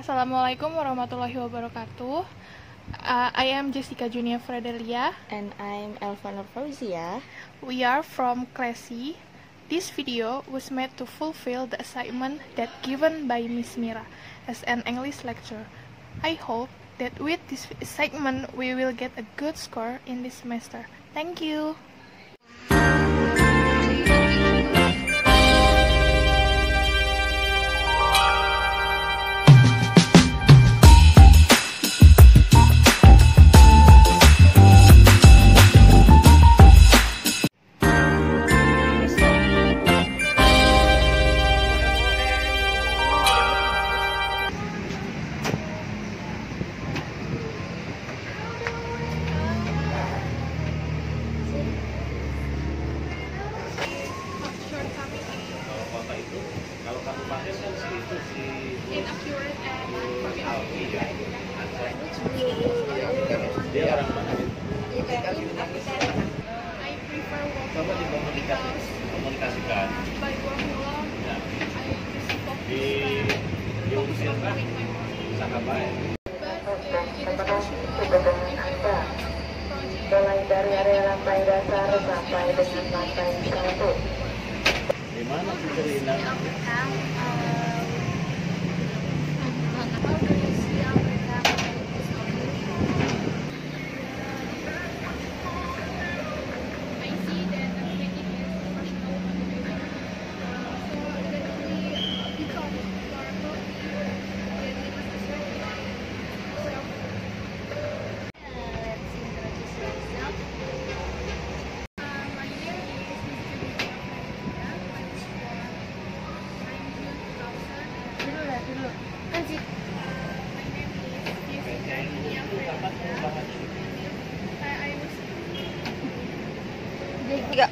Assalamualaikum warahmatullahi wabarakatuh. I am Jesicha Junia Fredelia. And I'm Elva Nurfauziah. We are from Class C. This video was made to fulfill the assignment that given by Miss Mira as an English lecturer. I hope that with this assignment we will get a good score in this semester. Thank you. Kalau kabupaten kan si Inaccurate and dia orang mana? I prefer Coba dikomunikasikan. by working alone. Ya. I just Diusir kan? Sangat baik. Mulai dari area lantai dasar sampai dengan lantai 1. Di mana sih Rina? Tiga.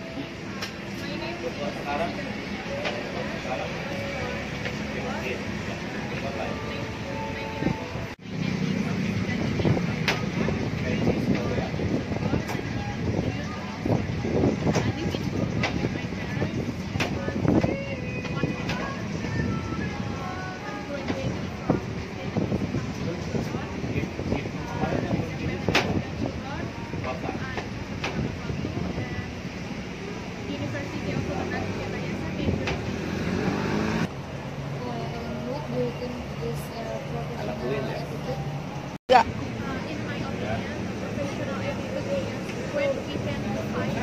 In my opinion, professional activity is when we can find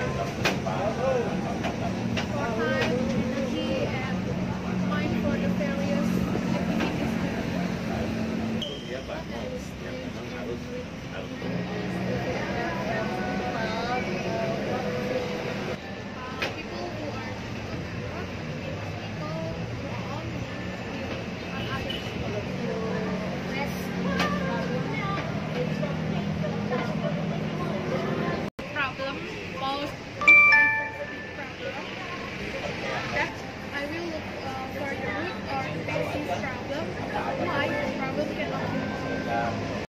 for time, energy, and mind for the various activities. Dia bagus. Yang memang harus People who are people who are on others. Problem, most problem that I will look for the root or the basis problem, why the problem cannot be solved.